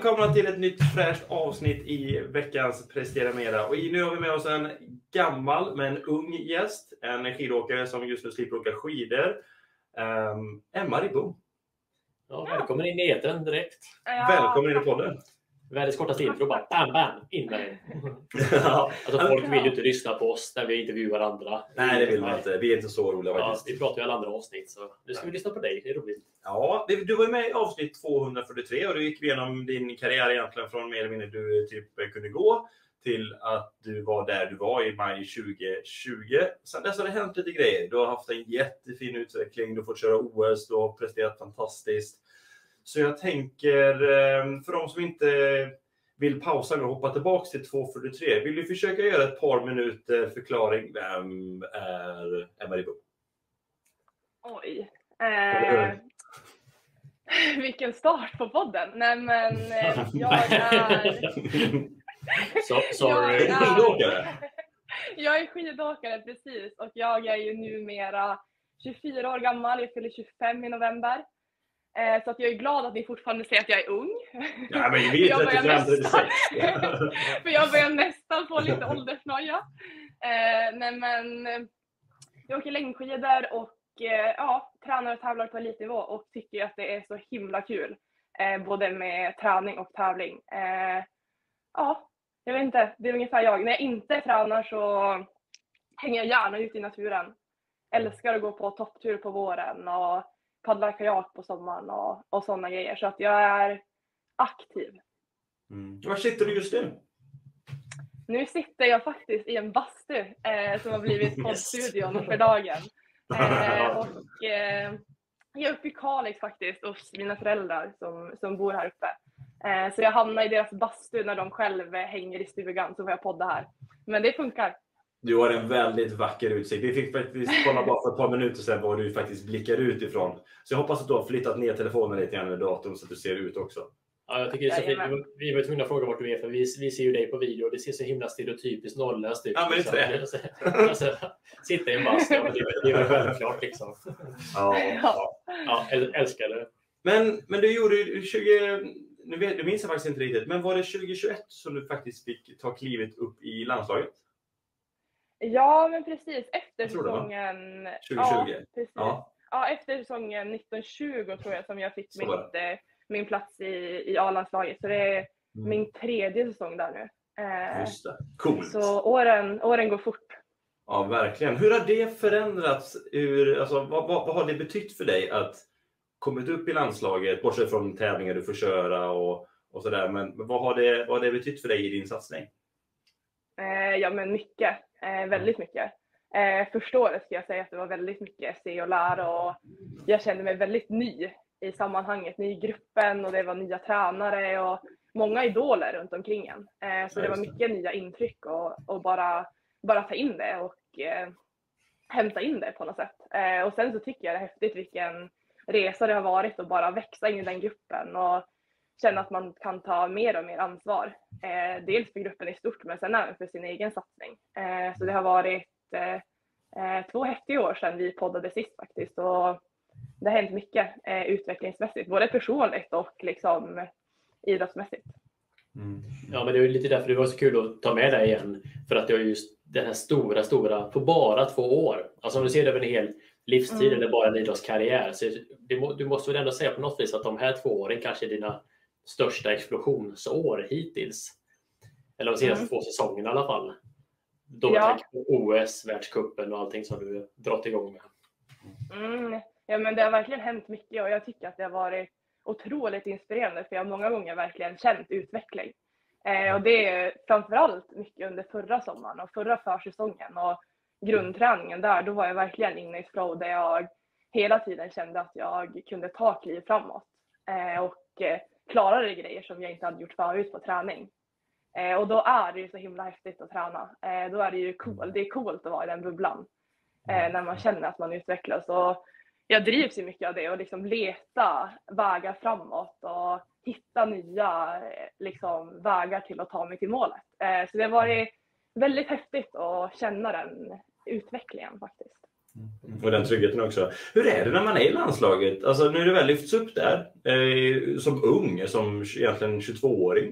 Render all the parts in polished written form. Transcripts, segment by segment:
välkomna till ett nytt fräscht avsnitt i veckans Prestera Mera. Och nu har vi med oss en gammal men ung gäst. En skidåkare som just nu slipper åka skidor. Emma Ribbom. Ja, välkommen in i etern direkt. Ja. Välkommen in i podden. Världens kortaste intro, bara bam, bam, in med dig. Alltså folk vill ju inte lyssna på oss när vi intervjuar andra. Nej, det vill man inte. Vi är inte så roliga faktiskt. Vi pratar ju alla andra avsnitt, så nu ska vi lyssna på dig. Det är roligt. Ja, du var med i avsnitt 243 och du gick igenom din karriär egentligen från mer eller mindre du typ kunde gå till att du var där du var i maj 2020. Sen dess har det hänt lite grejer. Du har haft en jättefin utveckling, du har fått köra OS, du har presterat fantastiskt. Så jag tänker, för de som inte vill pausa och hoppa tillbaka till 243, vill du försöka göra ett par minuter förklaring? Vem är Emma Ribbom? Oj. Vilken start på podden. Nej, men jag är... Sorry. Jag är skidåkare, precis. Och jag är ju numera 24 år gammal. Jag fyller 25 i november. Så att jag är glad att ni fortfarande säger att jag är ung. Ja, men vi är 35-36. För jag börjar nästan få lite åldersnoja. Nej, men jag åker längdskidor och tränar och tävlar på elitnivå och tycker att det är så himla kul. Både med träning och tävling. Jag vet inte, det är ungefär jag. När jag inte tränar så hänger jag gärna ute i naturen. Älskar att gå på topptur på våren och paddlar kajak på sommaren och sådana grejer. Så att jag är aktiv. Var sitter du just nu? Nu sitter jag faktiskt i en bastu som har blivit poddstudion för dagen. Jag är uppe i Kalix faktiskt hos mina föräldrar som bor här uppe. Så jag hamnar i deras bastu när de själva hänger i stugan, så får jag podda här. Men det funkar. Du har en väldigt vacker utsikt. Vi fick faktiskt kolla bara för ett par minuter sedan var du faktiskt blickar ut ifrån. Så jag hoppas att du har flyttat ner telefonen lite grann med datorn så att du ser ut också. Ja, jag tycker det är så fint. Vi var tvungna att fråga vart du är, för vi ser ju dig på video och det ser så himla stereotypiskt norrländskt ut. Ja, men inte det. Alltså, sitta i en bastu, det är väl självklart liksom. Ja, älskar det. Men du gjorde 20... Nu minns jag faktiskt inte riktigt, men var det 2021 som du faktiskt fick ta klivet upp i landslaget? Ja, men precis. Efter säsongen... 2020? Ja, precis. Ja, efter säsongen 1920 tror jag som jag fick min plats i A-landslaget. Så det är min tredje säsong där nu. Just det. Coolt. Så åren går fort. Ja, verkligen. Hur har det förändrats? Vad har det betytt för dig att kommit upp i landslaget, bortsett från tävlingar du får köra och sådär, men vad har det betytt för dig i din satsning? Ja, men mycket. Väldigt mycket. Första året ska jag säga att det var väldigt mycket se och lära, och jag kände mig väldigt ny i sammanhanget, ny i gruppen, och det var nya tränare och många idoler runt omkring en. Så det var mycket nya intryck och bara ta in det och hämta in det på något sätt. Och sen så tycker jag det är häftigt vilken resa det har varit att bara växa in i den gruppen och känna att man kan ta mer och mer ansvar. Dels för gruppen i stort, men sen även för sin egen satsning. Så det har varit 2 häftiga år sedan vi poddade sist faktiskt. Och det har hänt mycket utvecklingsmässigt, både personligt och liksom idrottsmässigt. Ja, men det är ju lite därför det var så kul att ta med dig igen. För att det är just den här stora på bara 2 år. Alltså om du ser det över en hel livstid eller bara en idrottskarriär. Så du måste väl ändå säga på något vis att de här 2 åren kanske är dina största explosionsår hittills. Eller de senaste 2 säsongerna i alla fall. Då tänker på OS, världscupen och allting som du dragit igång med. Ja, men det har verkligen hänt mycket och jag tycker att det har varit otroligt inspirerande, för jag har många gånger verkligen känt utveckling. Och det är framförallt mycket under förra sommaren och förra försäsongen och grundträningen där. Då var jag verkligen inne i flow där jag hela tiden kände att jag kunde ta kliv framåt och klarade grejer som jag inte hade gjort förut på träning. Och då är det ju så himla häftigt att träna. Då är det ju det är coolt att vara i den bubblan när man känner att man utvecklas. Och jag drivs ju mycket av det och liksom leta vägar framåt och hitta nya liksom, vägar till att ta mig till målet. Så det har varit väldigt häftigt att känna den utvecklingen faktiskt. Och den tryggheten också. Hur är det när man är i landslaget? Alltså nu är det väl lyfts upp där som ung, som egentligen 22-åring.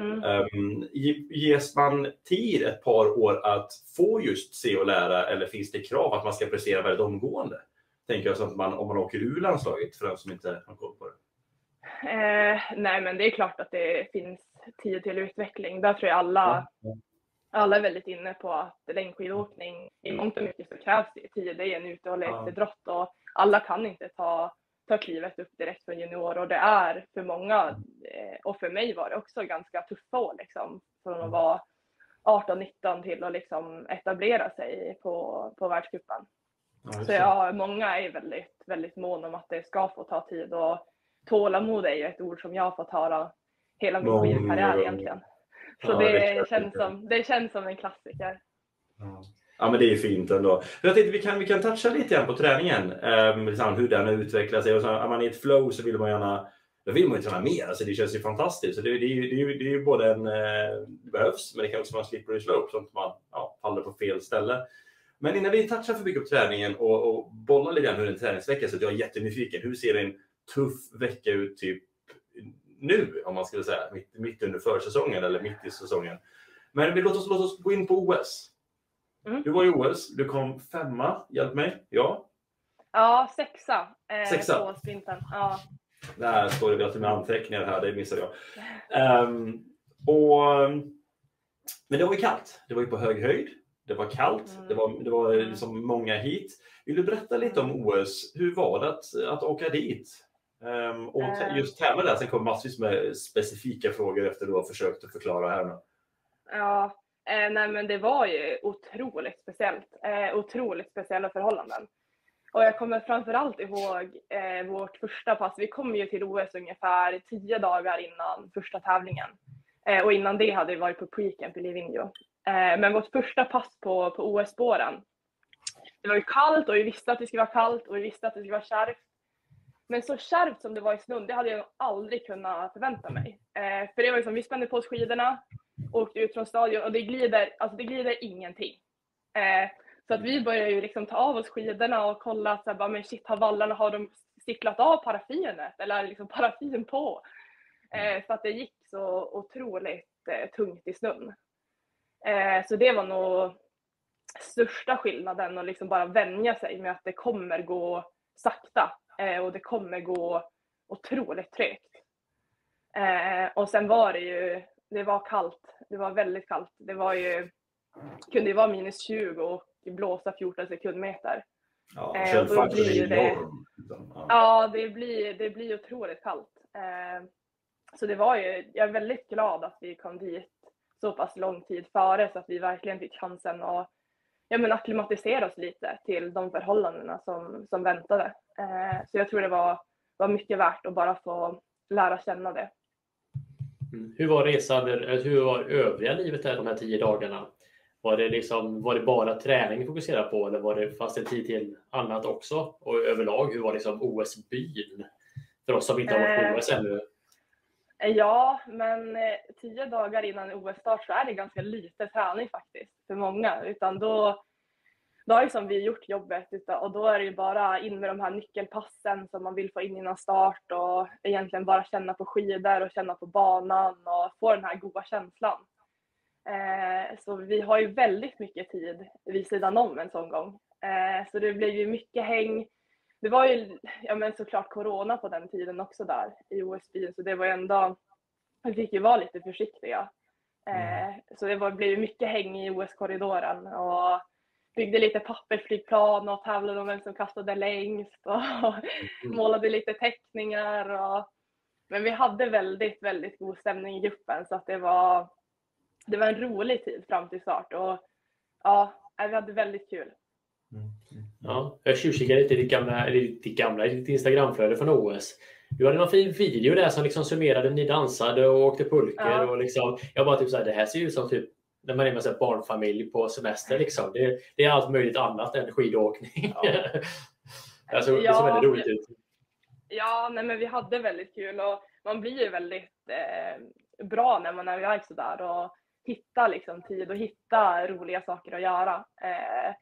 Ges man tid ett par år att få just se och lära, eller finns det krav att man ska prestera väldigt omgående? Tänker jag, så att om man åker ur landslaget, för den som inte har koll på det. Nej, men det är klart att det finns tid till utveckling. Där tror jag alla är väldigt inne på att längdskidåkning i mångt och mycket så krävs det tid. Det är en uthållighetsidrott och alla kan inte ta klivet upp direkt från junior. Och det är för många, och för mig var det också ganska tuffa år liksom, från att vara 18-19 till att liksom etablera sig på världscupen. Så många är väldigt, väldigt mån om att det ska få ta tid, och tålamod är ju ett ord som jag har fått höra hela min skidkarriär egentligen. Så det känns som en klassiker. Ja, men det är fint ändå. Jag tänkte vi kan toucha lite grann på träningen. Hur den utvecklar sig. Och så, är man i ett flow så vill man ju träna mer. Alltså, det känns ju fantastiskt. Så det är ju både det behövs, men det kan också vara slippery slope så att man faller på fel ställe. Men innan vi touchar för mycket på träningen och bollar lite grann hur en träningsvecka, så att jag är jättenyfiken. Hur ser en tuff vecka ut typ nu, om man skulle säga, mitt under försäsongen eller mitt i säsongen? Men låt oss gå in på OS. Du var i OS, du kom 5:a, hjälp mig. Ja, 6:a på sprinten. Ja. Där står det med anteckningar här, det missade jag. Men det var ju kallt, det var ju på hög höjd. Det var kallt, det var liksom många hit. Vill du berätta lite om OS? Hur var det att åka dit? Och just tävla där, sen kommer massvis med specifika frågor efter du har försökt att förklara här nu. Ja, nej men det var ju otroligt speciellt. Otroligt speciella förhållanden. Och jag kommer framförallt ihåg vårt första pass. Vi kom ju till OS ungefär 10 dagar innan första tävlingen. Och innan det hade vi varit på pre-camp i Livigno. Men vårt första pass på OS-spåren. Det var ju kallt och vi visste att det skulle vara kallt och vi visste att det skulle vara kärvt. Men så kärvt som det var i snön, det hade jag aldrig kunnat förvänta mig. För det var liksom, vi spände på oss skidorna, åkte ut från stadion och det glider ingenting. Så att vi började ju liksom ta av oss skidorna och kolla så här, men shit, har vallarna, har de sticklat av paraffinet eller liksom paraffin på? För att det gick så otroligt tungt i snön. Så det var nog största skillnaden, att liksom bara vänja sig med att det kommer gå sakta och det kommer gå otroligt trögt. Och sen var det var kallt, det var väldigt kallt. Det var kunde ju vara minus 20 och blåsa 14 sekundmeter. Ja, då blir det, ja, det blir otroligt kallt. Så det var jag är väldigt glad att vi kom dit så pass lång tid före, så att vi verkligen fick chansen att akklimatisera oss lite till de förhållandena som väntade. Så jag tror det var mycket värt att bara få lära känna det. Hur var resan, hur var övriga livet där de här 10 dagarna? Var det bara träning fokusera på, eller fanns det tid till annat också? Och överlag, hur var liksom OS-byn? För oss som inte har varit på OS ännu. Ja, men 10 dagar innan OS-start så är det ganska lite träning faktiskt för många. Utan då har liksom vi gjort jobbet, och då är det ju bara in med de här nyckelpassen som man vill få in innan start, och egentligen bara känna på skidor och känna på banan och få den här goda känslan. Så vi har ju väldigt mycket tid vid sidan om en sån gång. Så det blev ju mycket häng. Det var ju såklart corona på den tiden också där i OS-byn, så det var ju ändå, vi fick ju vara lite försiktiga. Så det blev mycket häng i OS-korridoren och byggde lite pappersflygplan och tävlade om vem som kastade längst och målade lite teckningar. Men vi hade väldigt, väldigt god stämning i gruppen, så att det var en rolig tid fram till start, och ja, vi hade väldigt kul. Ja, jag tjuvkikade lite i ditt Instagramflöde från OS. Du hade någon fin video där som liksom summerade, ni dansade och åkte pulker och liksom, jag bara typ såhär, det här ser ut som typ när man är med en barnfamilj på semester liksom. Det är allt möjligt annat än skidåkning. Ja. Det såg väldigt roligt ut. Ja, nej, men vi hade väldigt kul, och man blir ju väldigt bra när man är iväg sådär och hitta liksom tid och hitta roliga saker att göra.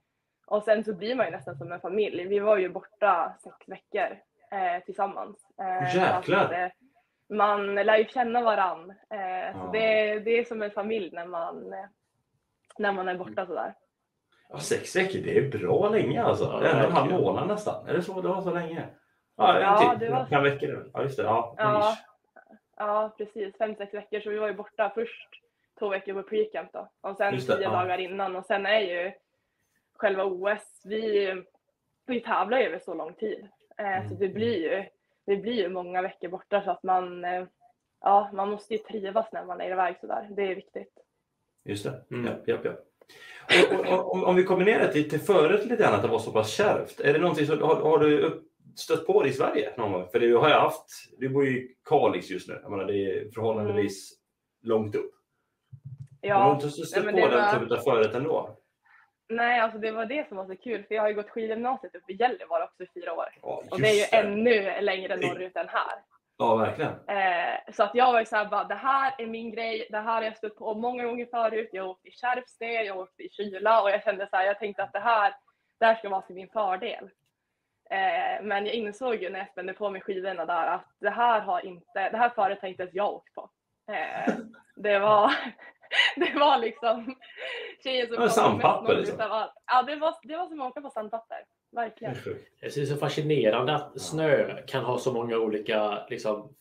Och sen så blir man ju nästan som en familj. Vi var ju borta 6 veckor tillsammans. Jäklar! Man lär ju känna varann. Ja. Så det är som en familj när man är borta sådär. Ja, 6 veckor, det är bra länge alltså. Ja, Det är en halv verkligen. månad nästan. Är det så? Det var så länge? Ja, Ja, en till. det var- 5 veckor nu. Ja, just det. Ja, Ja, ja precis. 5-6 veckor. Så vi var ju borta först 2 veckor på pre-camp då. Och sen Just det, 10 ja. dagar innan. Och sen är ju själva OS. Vi tävlar ju över så lång tid. Så det blir ju många veckor borta. Så att man måste ju trivas när man är iväg sådär. Det är viktigt. Just det. Mm. Ja. Och om vi kommer ner det till förut lite grann att det var så pass kärvt. Är det någonting som har du stött på det i Sverige någon gång? För det har jag haft. Du bor ju i Kalix just nu. Jag menar, det är förhållandevis långt upp. Ja, har du inte stött men på det den var- typen av förut ändå? Nej, alltså det var det som var så kul. För jag har ju gått skidgymnasiet upp i Gällivare också i 4 år. Ja, Och det är ju just det. ännu längre norrut än här. Ja, verkligen. Så att jag var ju såhär bara, det här är min grej, det här har jag stött på många gånger förut. Jag åkte i kärvsnö, jag åkte i kyla och jag kände såhär, jag tänkte att det här ska vara till min fördel. Men jag insåg ju när jag spände på mig skidorna där att det här förut har inte ens jag åkt på. Det var liksom tjejer som sandpapper liksom. Ja, det var som att åka på sandpapper. Verkligen. Det är så fascinerande att snö kan ha så många olika liksom,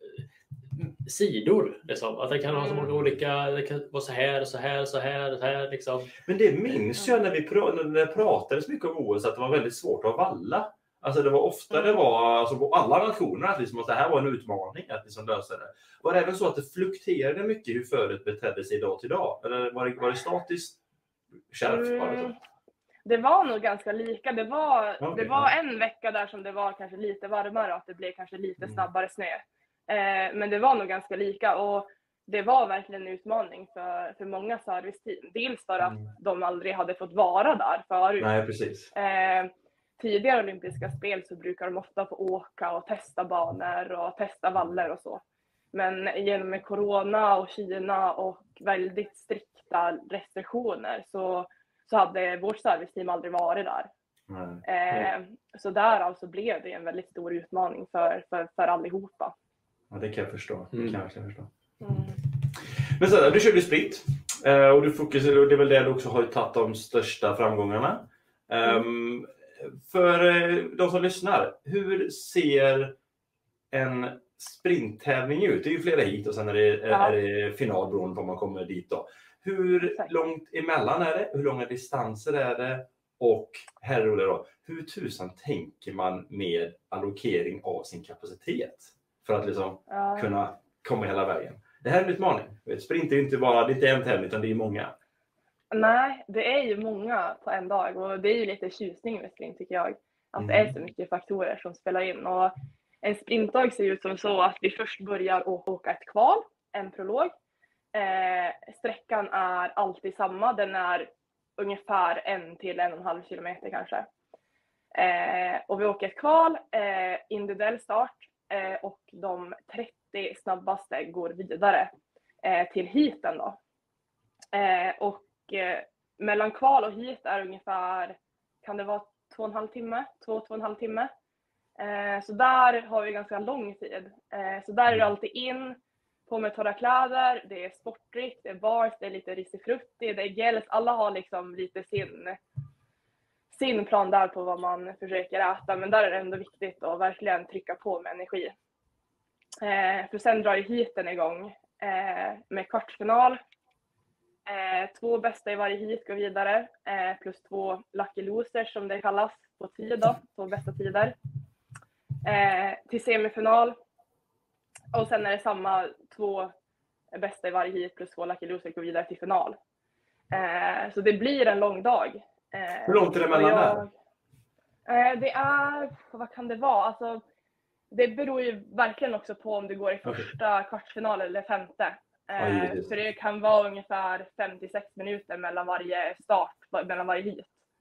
sidor. Liksom. Att det kan ha så många olika, det kan vara så här. Liksom. Men det minns jag när det pratades mycket om OS att det var väldigt svårt att valla. Alltså det var ofta det var alltså på alla nationer att liksom att det här var en utmaning att liksom lösa det. Var det även så att det fluktuerade mycket hur förut betedde sig dag till dag? Eller var det statiskt kärvt bara så? Det var nog ganska lika. Det var en vecka där som det var kanske lite varmare och att det blev kanske lite snabbare snö. Men det var nog ganska lika och det var verkligen en utmaning för många serviceteam. Dels för att de aldrig hade fått vara där förut. Nej, precis. Tidigare olympiska spel så brukar de ofta få åka och testa banor och testa vallar och så. Men genom med corona och Kina och väldigt strikta restriktioner så hade vårt serviceteam aldrig varit där. Så därav så blev det en väldigt stor utmaning för allihopa. Ja, det kan jag förstå. Mm. Men så du körde sprint och du fokuserade, och det är väl det du också har tagit de största framgångarna. För de som lyssnar, hur ser en sprinttävling ut? Det är ju flera hit och sen är det final beroende på om man kommer dit då. Hur långt emellan är det? Hur långa distanser är det? Och här är det då, hur tusan tänker man med allokering av sin kapacitet? För att liksom kunna komma hela vägen. Det här är en utmaning. Sprint är ju inte bara, det är inte en tävling utan det är många. Nej, det är ju många på en dag och det är ju lite tjusning med sprint tycker jag. Att det är så mycket faktorer som spelar in. Och en sprintdag ser ut som så att vi först börjar åka ett kval, en prolog. Sträckan är alltid samma, den är ungefär 1 till 1,5 kilometer kanske. Och vi åker ett kval, individuell start och de 30 snabbaste går vidare till heaten då. Och mellan kval och heat är ungefär, kan det vara 2,5 timme. Så där har vi ganska lång tid. Så där är det alltid in, på med torra kläder, det är sportigt, det är bars, det är lite risifrutti, det är gels. Alla har liksom lite sin plan där på vad man försöker äta. Men där är det ändå viktigt att verkligen trycka på med energi. För sen drar ju heaten igång med kvartsfinal. 2 bästa i varje heat går vidare. Plus 2 lucky losers som det kallas på tid då. 2 bästa tider. Till semifinal. Och sen är det samma 2 bästa i varje heat plus 2 lucky losers går vidare till final. Så det blir en lång dag. Hur långt är det mellan där? Det är, vad kan det vara? Alltså, det beror ju verkligen också på om du går i första kvartsfinal eller femte. För det kan vara ungefär 5-6 minuter mellan varje start, mellan varje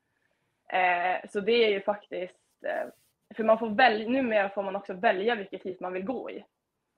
heat. Så det är ju faktiskt, för man får numera får man också välja vilket heat man vill gå i.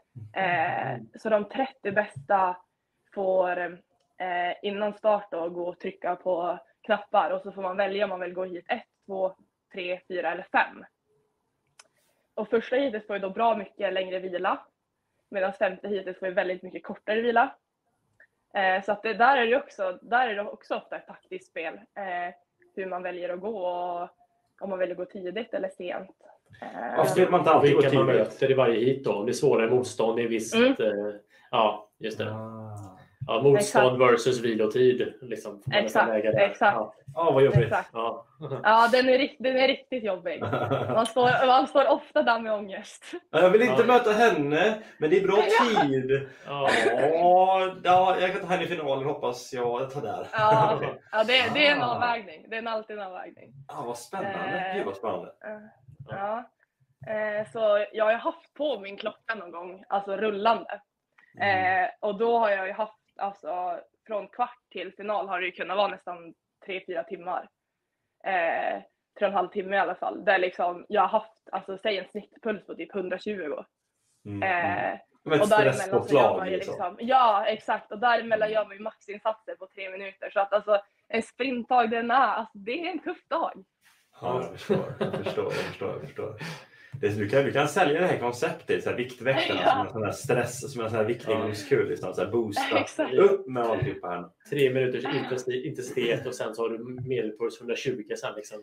Så de 30 bästa får innan start då gå och trycka på knappar och så får man välja om man vill gå hit 1, 2, 3, 4 eller 5. Och första hitet får ju då bra mycket längre vila. Medan 5:e hitet får ju väldigt mycket kortare vila. Så att där är det också ofta ett taktiskt spel. Hur man väljer att gå och om man väljer att gå tidigt eller sent. Ska man inte alltid gå vilka man tidigt? möter i varje hit då. Om det är svårare motstånd i visst... ja, just det. Ja, motstånd versus vilotid. Liksom, Exakt. Ja, vad jobbigt. Exakt. Ja, den är riktigt jobbig. Man står ofta där med ångest. Jag vill inte möta henne, men det är bra tid. Ja, jag kan ta henne i finalen, hoppas jag tar där. Ja, det är en avvägning. Det är alltid en avvägning. Ja, vad spännande. Gud, vad spännande. Ja. Så jag har haft på min klocka någon gång, alltså rullande. Och då har jag ju haft, alltså från kvart till final har det ju kunnat vara nästan 3-4 timmar. 3,5 timmar i alla fall. Där liksom jag har haft, alltså säg en snittpuls på typ 120. Och däremellan så gör man ju liksom. Ja, exakt. Och däremellan gör man ju maxinsatser på 3 minuter. Så att alltså en sprintdag, det är en tuff dag. Ja, jag förstår. Du kan sälja det här konceptet, så här viktväktarna som en sån här stress, som en sån här viktningskul, liksom, så här boosta upp med alltid på här. 3 minuters intensitet och sen så har du medelpuls 120 sen liksom.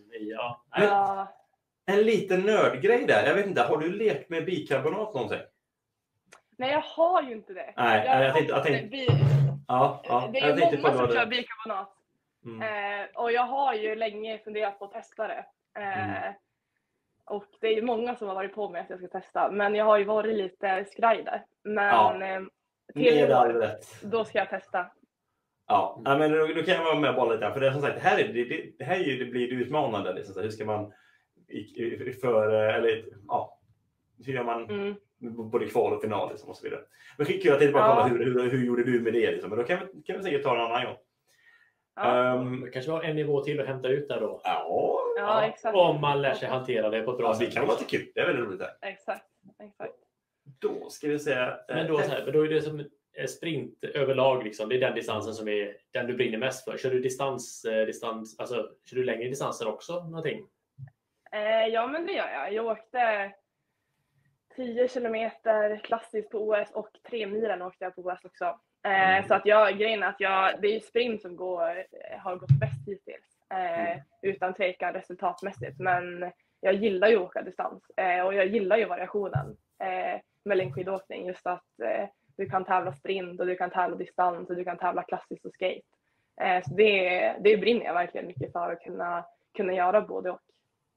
En liten nördgrej där, jag vet inte, har du lekt med bikarbonat någonting? Nej, jag har ju inte det. Nej, jag tänkte det är ju många som kör bikarbonat. Och jag har ju länge funderat på att testa det. Och det är ju många som har varit på mig att jag ska testa. Men jag har ju varit lite skraj där. Men till år, då ska jag testa. Ja, men då kan jag vara med och bolla lite. För det är som sagt, det blir utmanande. Liksom. Så hur ska man hur gör man både kval och final liksom, och så vidare. Men skickar jag till bara kolla hur gjorde du med det liksom. Men då kan vi säkert ta en annan gång. Det kanske var en nivå till att hämta ut där då. Ja, exakt. Om man lär sig hantera det på ett bra sätt. Det kan vara lite kul, det är väldigt roligt där. Exakt. Då ska vi säga... Men då är det som sprint överlag liksom. Det är den distansen som är den du brinner mest för. Kör du distans, alltså kör du längre distanser också någonting? Ja, men det gör jag. Jag åkte 10 kilometer klassiskt på OS och 3 milen åkte jag på OS också. Så att grejen är att det är ju sprint som har gått bäst hittills. Utan tvekan resultatmässigt. Men jag gillar ju att åka distans. Och jag gillar ju variationen med längdskidåkning. Just att du kan tävla sprint och du kan tävla distans och du kan tävla klassiskt och skate. Så det brinner jag verkligen mycket för att kunna göra både och.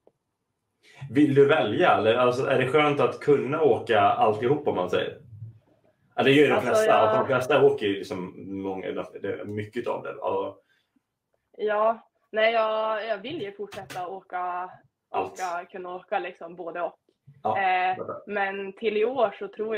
Vill du välja? Eller alltså, är det skönt att kunna åka alltihop om man säger? Ja, det gör ju de flesta. De flesta åker ju liksom mycket av det. Ja, nej, jag vill ju fortsätta kunna åka liksom både och. Men till i år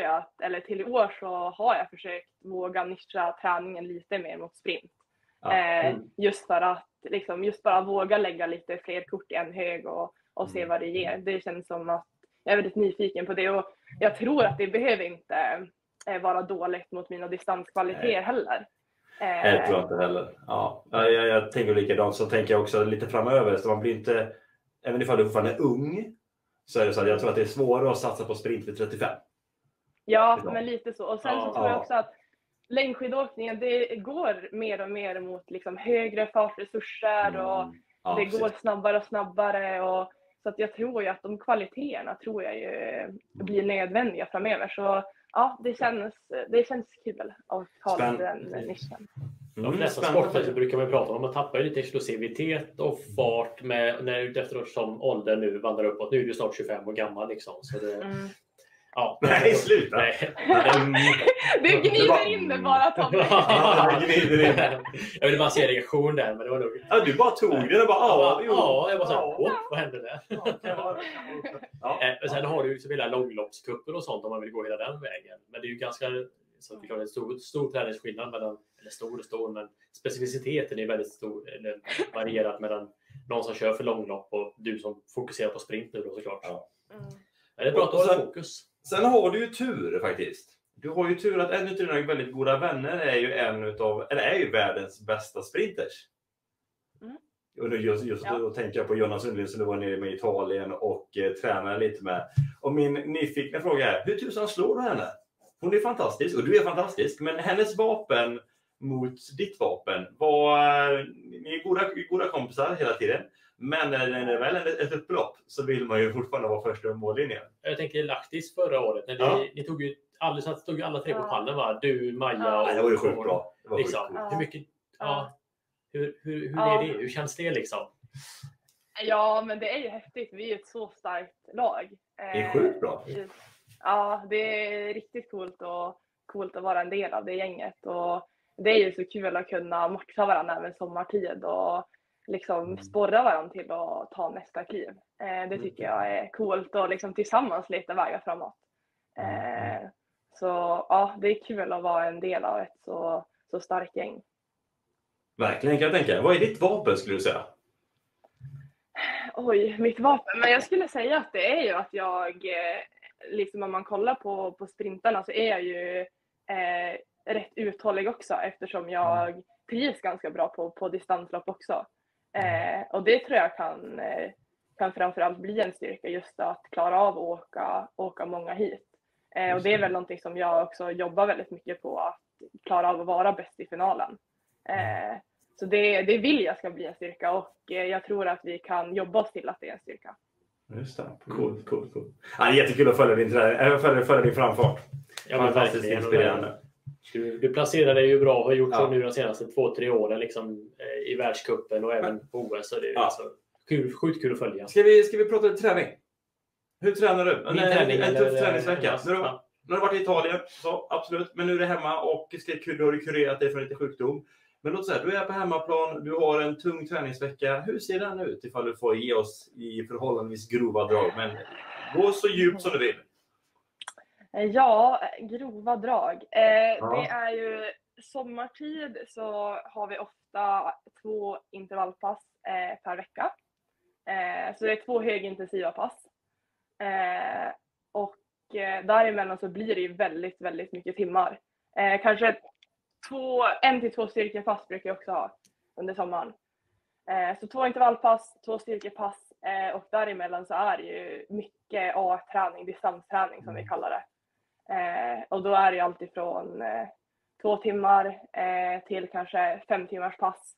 så har jag försökt våga nischa träningen lite mer mot sprint. Just för att liksom, bara våga lägga lite fler kort i en hög och se vad det ger. Det känns som att jag är väldigt nyfiken på det och jag tror att det behöver inte vara dåligt mot mina distanskvaliteter heller. Jag tror inte heller. Ja. Jag tänker likadant, så tänker jag också lite framöver. Så man blir inte, även ifall du fortfarande är ung, så är det så att jag tror att det är svårare att satsa på sprint vid 35. Ja, men lite så. Och sen så tror jag också att längdskidåkningen, det går mer och mer mot liksom högre fartresurser och det går snabbare och snabbare. Så att jag tror ju att de kvaliteterna blir nödvändiga framöver. Så ja, det känns kul att ta den nischen. De flesta sporter så brukar man prata om att man tappar lite explosivitet och fart efter som åldern nu vandrar uppåt. Nu är du snart 25 år gammal liksom. Så det, nej, sluta! Nej. Du gnider in det bara, Tommy. Jag ville bara se reaktion där, men det var nog... du bara tog det och bara... jag bara såhär, vad hände där? Sen har du ju hela långloppskupper och sånt om man vill gå hela den vägen. Men det är ju ganska... Så det är en stor träningsskillnad mellan... Eller stor, men specificiteten är väldigt stor, eller varierat mellan någon som kör för långlopp och du som fokuserar på sprint nu då såklart. Men det är bra att du har fokus. Sen har du ju tur faktiskt. Du har ju tur att en av dina väldigt goda vänner är ju är ju världens bästa sprinters. Och nu just då tänker jag på Jonas Sundlind som du var nere med i Italien och tränade lite med. Och min nyfikna fråga är, hur tusan slår du henne? Hon är fantastisk och du är fantastisk, men hennes vapen mot ditt vapen ni är goda kompisar hela tiden. Men när det väl är ett upplopp så vill man ju fortfarande vara första i mållinjen. Jag tänker Lahtis förra året. När ni tog ju alla tre på pallen, va? Du, Maja och... Det var ju sjukt bra. Det var liksom, sjukt. hur mycket... Hur är det? Hur känns det liksom? Ja, men det är ju häftigt. Vi är ju ett så starkt lag. Det är sjukt bra. Ja, det är riktigt coolt att vara en del av det gänget. Och det är ju så kul att kunna matcha varandra även sommartid och liksom sporra varandra till att ta nästa kliv. Det tycker jag är coolt och liksom tillsammans leta vägar framåt. Så ja, det är kul att vara en del av ett så starkt gäng. Verkligen, kan jag tänka. Vad är ditt vapen skulle du säga? Oj, mitt vapen. Men jag skulle säga att det är ju att jag, liksom om man kollar på sprintarna så är jag ju rätt uthållig också eftersom jag trivs ganska bra på distanslopp också. Och det tror jag kan framförallt bli en styrka just att klara av att åka många hit. Och det är väl någonting som jag också jobbar väldigt mycket på, att klara av att vara bäst i finalen. Så det vill jag ska bli en styrka och jag tror att vi kan jobba oss till att det är en styrka. Just det, coolt. Det är jättekul att följa din framfart. Ja, men verkligen inspirerande. Du placerar dig ju bra och har gjort så nu de senaste 2-3 åren liksom, i världscupen och även på OS. Så det är alltså sjukt kul att följa. Ska vi prata lite träning? Hur tränar du? En tuff träningsvecka. Nu har du varit i Italien, så absolut. Men nu är du hemma och du har kurerat dig från lite sjukdom. Men låt säga, du är på hemmaplan, du har en tung träningsvecka. Hur ser den ut ifall du får ge oss i förhållandevis grova drag? Men gå så djupt som du vill. Ja, grova drag. Det är ju sommartid så har vi ofta 2 intervallpass per vecka. Så det är 2 högintensiva pass. Och däremellan så blir det ju väldigt, väldigt mycket timmar. Kanske 1 till 2 styrkepass brukar jag också ha under sommaren. Så 2 intervallpass, 2 styrkepass och däremellan så är det ju mycket A-träning, distansträning som vi kallar det. Och då är det ju alltid från 2 timmar till kanske 5 timmars pass.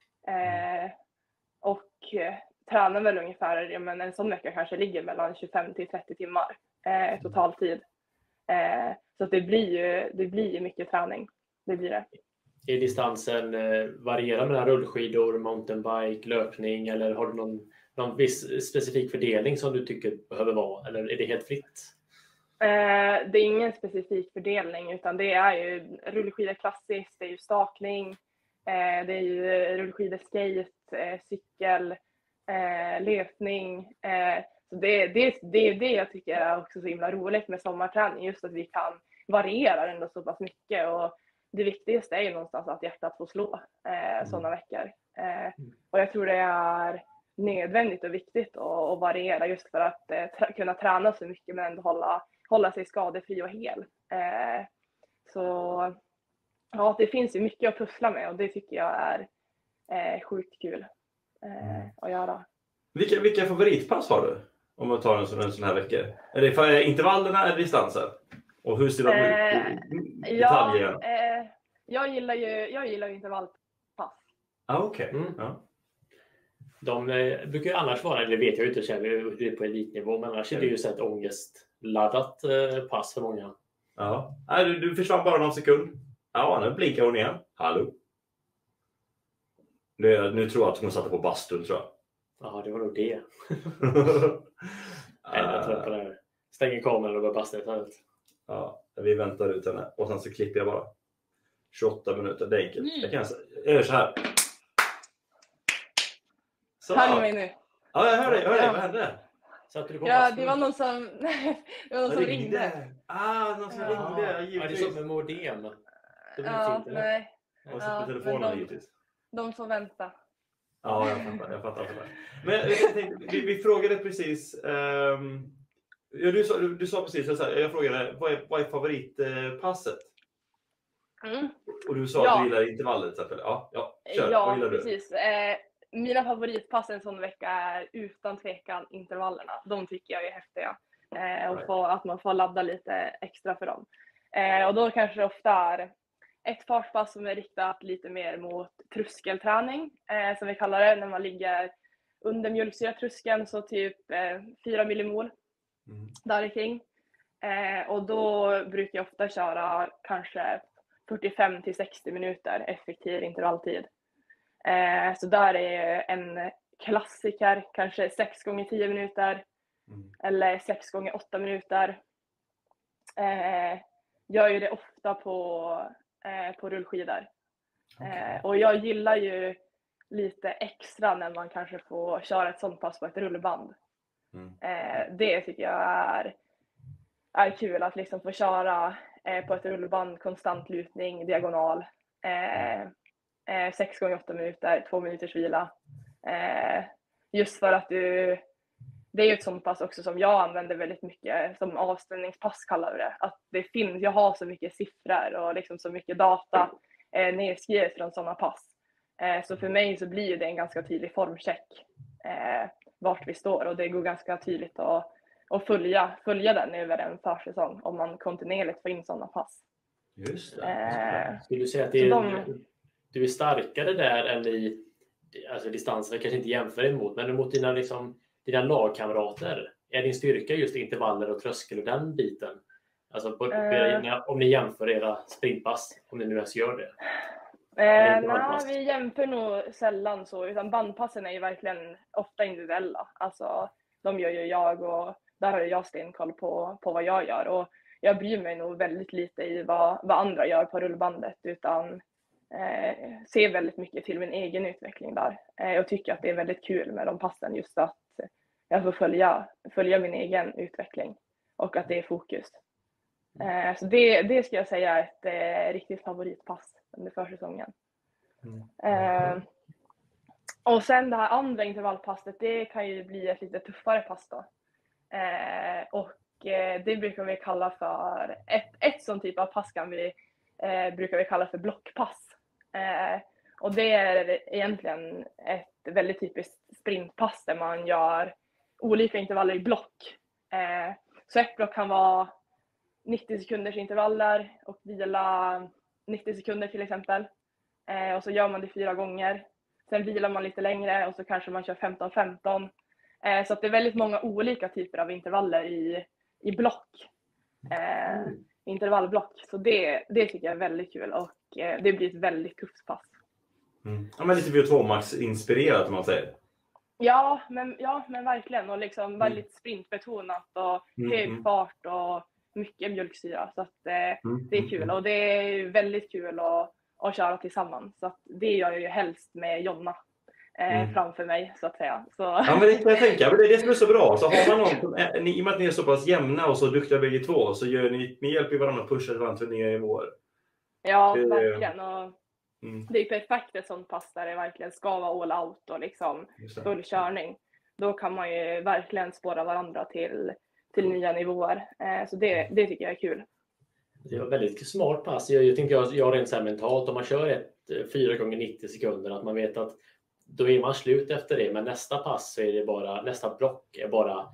Och tränar väl ungefär, men en sån vecka kanske ligger mellan 25 till 30 timmar totaltid. Så att det blir ju mycket träning. Det blir det. Är distansen varierar mellan rullskidor, mountainbike, löpning eller har du någon viss specifik fördelning som du tycker behöver vara eller är det helt fritt? Det är ingen specifik fördelning utan det är ju rullskidor klassiskt, det är ju stakning, det är ju rullskidor, skate, cykel, löpning. Så det är det jag tycker är också så himla roligt med sommarträning, just att vi kan variera ändå så pass mycket och det viktigaste är ju någonstans att hjärtat får slå sådana veckor. Och jag tror det är nödvändigt och viktigt att variera just för att kunna träna så mycket men ändå hålla sig skadefri och hel. Så ja, det finns ju mycket att pussla med och det tycker jag är sjukt kul att göra. Vilka favoritpass har du? Om man tar en sån här vecka. Är det för intervallerna eller distanser? Och hur ser de ut? Detaljer? Jag gillar ju intervallpass. Okej. Ja. De brukar ju annars vara, eller vet jag inte, det är på elitnivå, men annars är det ju så ett ångestladdat pass för många. Ja. Du försvann bara någon sekund. Ja, nu blinkar hon igen. Hallå. Nu tror jag att hon satte på bastun, tror jag. Ja, det var nog det. Jag tror på det här. Stänger kameran och börjar basta istället. Ja, vi väntar ut henne. Och sen så klipper jag bara. 28 minuter, det är enkelt. Jag gör så här. Så. Hör du mig nu? Ja, jag hör dig. Vad hände? Ja, det var någon som ringde. Någon som ringde. Ja, det är som med modem. Ja, nej. Och så på telefonen givetvis. De får vänta. Ja, jag fattar. Men jag tänkte, vi frågade precis. Du sa precis, jag frågade vad är favoritpasset? Och du sa att du gillar intervallet. Ja, kör. Vad gillar du? Precis. mina favoritpass en sån vecka är utan tvekan intervallerna. De tycker jag är häftiga. Och att man får ladda lite extra för dem. Och då kanske det ofta är ett fartpass som är riktat lite mer mot tröskelträning, som vi kallar det, när man ligger under mjölksyratröskeln, så typ 4 millimol där kring. Och då brukar jag ofta köra kanske 45 till 60 minuter effektiv intervalltid. Så där är en klassiker, kanske 6 gånger 10 minuter eller 6 gånger 8 minuter. Gör ju det ofta på rullskidor. Och jag gillar ju lite extra när man kanske får köra ett sånt pass på ett rullband. Det tycker jag är kul, att liksom få köra på ett rullband, konstant lutning, diagonal. 6 gånger 8 minuter, 2 minuters vila. Just för att det är ju ett sånt pass också som jag använder väldigt mycket som avstämningspass, kallar vi det. Att jag har så mycket siffror och liksom så mycket data nedskrivet från sådana pass. Så för mig så blir det en ganska tydlig formcheck vart vi står, och det går ganska tydligt att följa den över en försäsong om man kontinuerligt får in sådana pass. Just det. Skulle du säga att du är starkare där än i distanser, kanske inte jämför emot, men mot dina lagkamrater? Är din styrka just intervaller och tröskel och den biten? Alltså om ni jämför era sprintpass, om ni nu ens gör det? Nej, vi jämför nog sällan så, utan bandpassen är ju verkligen ofta individuella. Alltså, de gör ju jag, och där har jag stenkoll på vad jag gör. Och jag bryr mig nog väldigt lite i vad andra gör på rullbandet, utan ser väldigt mycket till min egen utveckling där. Jag tycker att det är väldigt kul med de passen, just att jag får följa min egen utveckling och att det är fokus. Så det ska jag säga är ett riktigt favoritpass under försäsongen. Och sen det här andra intervallpasset, det kan ju bli ett lite tuffare pass då. Och det brukar vi kalla för ett sån typ av pass brukar vi kalla för blockpass. Och det är egentligen ett väldigt typiskt sprintpass där man gör olika intervaller i block. Så ett block kan vara 90 sekunders intervaller och vila 90 sekunder till exempel. Och så gör man det 4 gånger. Sen vilar man lite längre och så kanske man kör 15-15. Så att det är väldigt många olika typer av intervaller i block. Intervallblock. Så det tycker jag är väldigt kul, och det blir ett väldigt tufft pass. Ja, men lite VO2 Max inspirerat, om man säger. Ja, men verkligen. Och liksom väldigt sprintbetonat och hög fart och mycket mjölksyra. Så att det är kul. Och det är väldigt kul att köra tillsammans. Så att det gör jag ju helst med Jonna framför mig, så att säga. Så. Ja, men det kan jag tänka. Men det är det som är så bra. Så har man någon som i och med att ni är så pass jämna och så duktiga bägge två, så gör ni hjälp i varandra att pusha till varandra till nya nivåer. Ja, verkligen. Och det är perfekt ett sånt pass där det verkligen ska vara all out och liksom full körning. Då kan man ju verkligen spåra varandra till nya nivåer. Så det tycker jag är kul. Det var väldigt smart pass. Jag tänker jag rent så här mentalt, om man kör 4 gånger 90 sekunder, att man vet att då är man slut efter det, men nästa pass så är det bara, nästa block är bara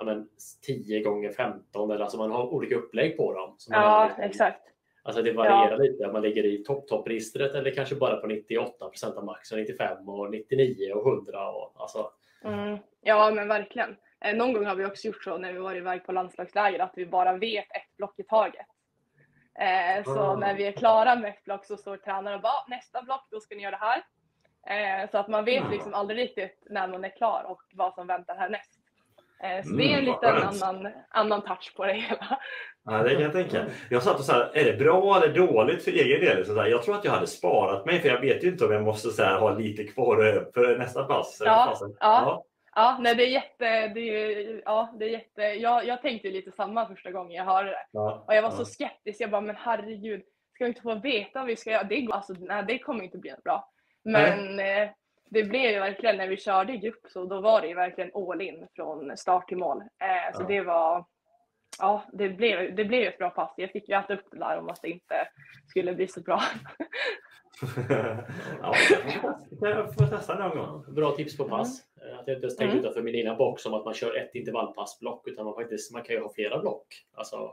10 gånger 15, eller alltså man har olika upplägg på dem. Ja, exakt. Alltså det varierar lite, att man ligger i toppregistret eller kanske bara på 98% av max, och 95 och 99 och 100 och alltså. Ja, men verkligen. Någon gång har vi också gjort så när vi var iväg på landslagsläger, att vi bara vet ett block i taget. Så när vi är klara med ett block så står tränaren och bara, nästa block, då ska ni göra det här. Så att man vet liksom aldrig riktigt när man är klar och vad som väntar härnäst. Så det är en liten annan touch på det hela. Ja, det kan jag tänka. Jag satt och så här, är det bra eller dåligt för egen del? Så där, jag tror att jag hade sparat mig, för jag vet ju inte om jag måste så här, ha lite kvar för nästa pass. Ja, nej, det är jätte. Jag tänkte lite samma första gången jag hörde det. Ja, och jag var så skeptisk. Jag bara, men herregud, ska vi inte få veta vad vi ska göra? Det kommer inte bli bra. Men det blev ju verkligen, när vi körde i grupp, så då var det ju verkligen all in från start till mål. Så det var, det blev ett bra pass. Jag fick ju äta upp det där om att det inte skulle bli så bra. Ja, jag får testa någon gång. Bra tips på pass. Att jag inte stängt utanför min egna box som att man kör ett intervallpassblock, utan man kan ju ha flera block. Alltså,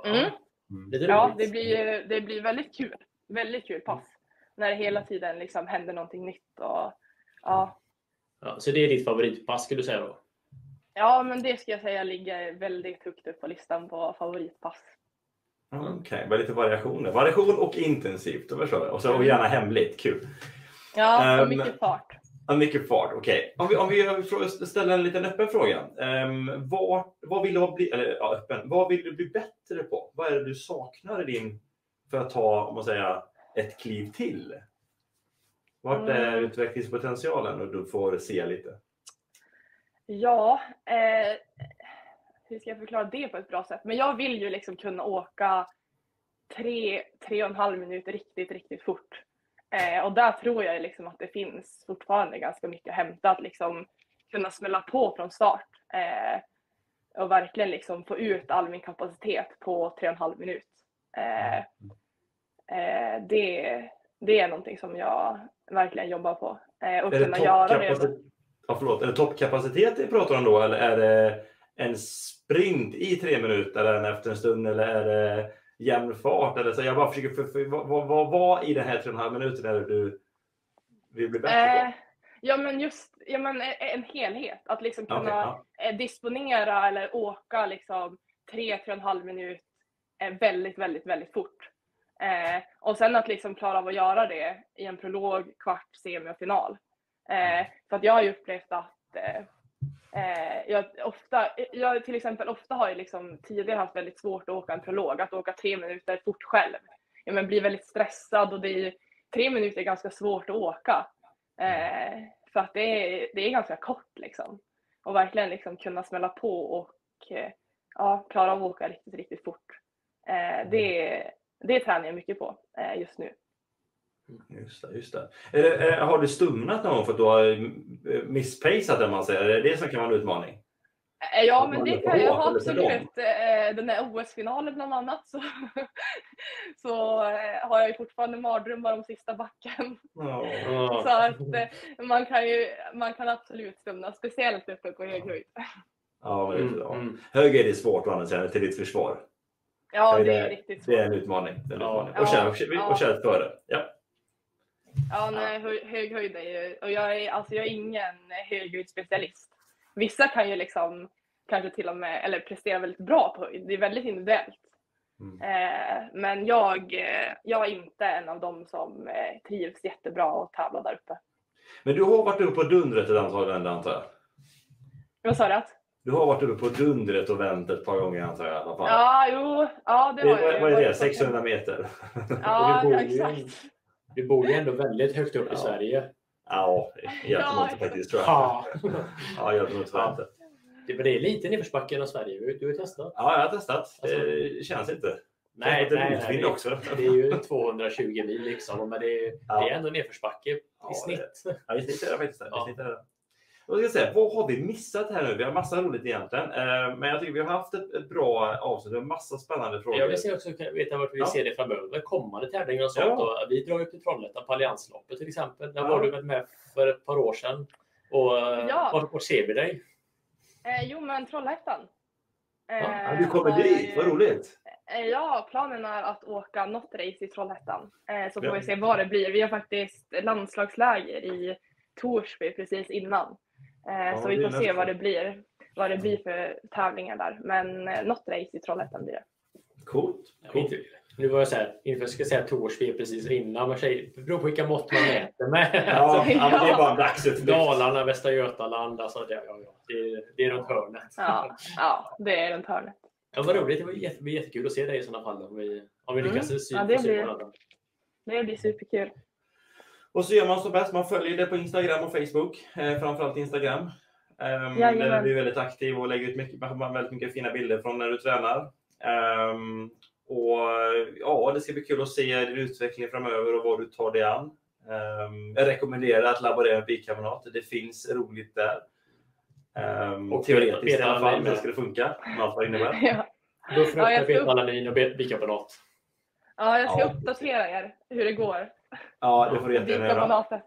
det blir väldigt kul. Väldigt kul pass. När det hela tiden liksom händer någonting nytt. Och, ja, så det är ditt favoritpass skulle du säga då? Ja, men det ska jag säga ligger väldigt högt upp på listan på favoritpass. Okej, bara lite variationer. Variation och intensivt, då förstår jag. Och så och gärna hemligt, kul. Ja, och mycket fart. Mycket fart, okej. Om vi ställer en liten öppen fråga. Vad vill du bli, vad vill du bli bättre på? Vad är det du saknar i din, för att ta, om man säger, ett kliv till? Vart är utvecklingspotentialen, och du får se lite? Ja, hur ska jag förklara det på ett bra sätt? Men jag vill ju liksom kunna åka 3,5 minuter riktigt fort. Och där tror jag liksom att det finns fortfarande ganska mycket att hämta, att liksom kunna smälla på från start. Och verkligen liksom få ut all min kapacitet på 3,5 minut. Det är någonting som jag verkligen jobbar på. Och kunna göra det. Ja, förlåt. Är det toppkapacitet vi pratar om då? Eller är det en sprint i 3 minuter eller efter en stund? Eller är det jämn fart? Eller så jag bara försöker vad i den här 3,5 minuter är det du vill bli bättre på? Ja, men en helhet. Att liksom kunna disponera eller åka liksom 3,5 minuter väldigt fort. Och sen att liksom klara av att göra det i en prolog, kvart, semi och final. För att jag har ju upplevt att jag till exempel ofta har ju liksom tidigare haft väldigt svårt att åka en prolog, att åka 3 minuter fort själv. Men blir väldigt stressad, och 3 minuter är ganska svårt att åka. För att det är ganska kort liksom. Och verkligen liksom kunna smälla på och klara av att åka riktigt fort. Det tränar jag mycket på just nu. Just det. Har du stumnat någon för att du har misspejsat, det man säger? Är det som kan vara en utmaning? Ja, men det kan jag ha absolut. Den här OS-finalen bland annat så har jag ju fortfarande mardrömmar om sista backen. Så att man kan absolut stumna, speciellt uppe på hög höjd. Ja, hög är det svårt att säga till ditt försvar. Ja, det är riktigt svårt. Det är en utmaning. Och kör före. Ja, hög höjd är ju, och jag är ingen höghöjdsspecialist. Vissa kan ju liksom kanske till och med eller prestera väldigt bra på höjd. Det är väldigt individuellt. Men jag är inte en av dem som trivs jättebra och tävlar där uppe. Men du har varit uppe på dundret ett antal gånger, antar jag? Vad sa du? Du har varit uppe på dundret och vänt ett par gånger, antar jag i alla fall. Ja, det har jag. Vad är det? 600 meter? Ja, exakt. Du bor ju ändå väldigt högt upp i Sverige. Ja, egentligen inte faktiskt, tror jag. Ja, jag tror inte. Det är lite nedförsbacke i Sverige. Du har testat? Ja, jag har testat. Det känns inte. Nej, också. Det är ju 220 mil liksom, men det är ändå nedförsbacke i snitt. Ja, i snitt är det faktiskt. Då ska jag säga, vad har vi missat här nu? Vi har massa roligt egentligen. Men jag tycker vi har haft ett bra avsnitt. Vi har massa spännande frågor. Jag vill också veta vart vi ser det framöver. Kommande tävlingar och sånt. Ja. Vi drar upp till Trollhättan på Alliansloppet till exempel. Där var du väl med för ett par år sedan. Och var ser vi dig? Jo, men Trollhättan. Du kommer dit, vad roligt. Ja, planen är att åka något race i Trollhättan. Så får vi se vad det blir. Vi har faktiskt landslagsläger i Torsby precis innan. Så vi får se vad det blir för tävlingar där. Men något race i Trollhättan blir det. Coolt. Nu var jag så här, inför ska säga Torsby precis innan. Men det beror på vilka mått man mäter med. Men det är bara en dagsutflykt. Dalarna, Västra Götaland. Alltså, det är runt hörnet. Ja, det är runt hörnet. Ja, vad roligt. Det blir jättekul att se dig i sådana fall. Om vi lyckas sy på det blir superkul. Och så gör man så bäst. Man följer det på Instagram och Facebook. Framförallt Instagram. Där du är väldigt aktiv och lägger ut väldigt mycket fina bilder från när du tränar. Och det ska bli kul att se din utveckling framöver och vad du tar dig an. Jag rekommenderar att laborera med bikarbonat. Det finns roligt där. Och teoretiskt i alla fall, det ska det funka. Allt vad det innebär. Då får du betalanin och bikarbonat. Ja, jag ska uppdatera er hur det går. Ja, det får du jättegärna Vita göra. banatet.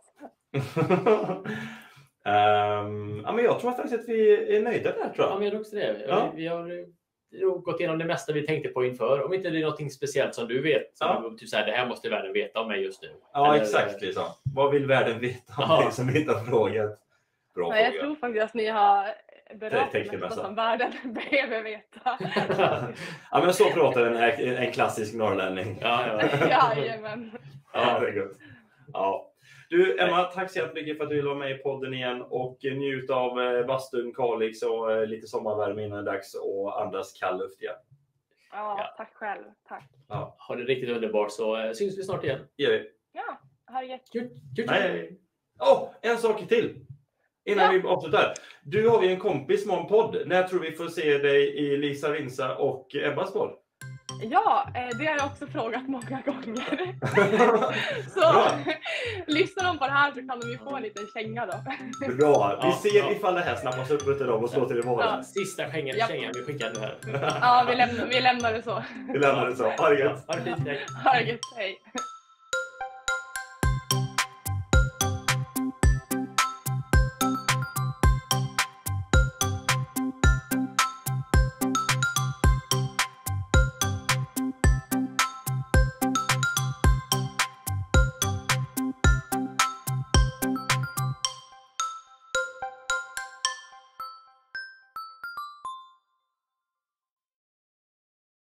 Ja, men jag tror faktiskt att vi är nöjda där, tror Ja, jag. men jag tror också det. Ja. Vi har gått igenom det mesta vi tänkte på inför. Om inte det är något speciellt som du vet. Som typ så här, det här måste världen veta om mig just nu. Ja, Eller, exakt liksom. Vad vill världen veta om Ja. dig som vi inte har frågat? Bra Nej, jag fråga. tror faktiskt att ni har berört Tänkte det massa. mesta som världen behöver veta. Ja, men så pratar en klassisk norrlänning. Ja. Jajamän. Ja, det är gott. Ja. Du, Emma, tack så jättemycket för att du ville vara med i podden igen och njut av bastun, Kalix och lite sommarvärme innan det är dags och andas kall luft igen. Ja, tack själv. Tack. Ja, Ha det riktigt underbart så syns vi snart igen. gör vi. Ja, ha det gött. Kul. Nej. En sak till. Innan vi avslutar. Du har ju en kompis som har en podd. När tror vi får se dig i Lisa Vinsa och Ebbas podd? Ja, det har jag också frågat många gånger. Så Bra. lyssnar de på det här så kan de ju få en liten känga då. Bra. Vi Ja, ser ja. ifall det här snappas upp utav dem och slår till imorgon. Ja. Sista kängan vi skickar nu här. Ja, vi lämnar det så. Vi lämnar det så. Ha det gött. Ha det fint. Ha det gött, hej.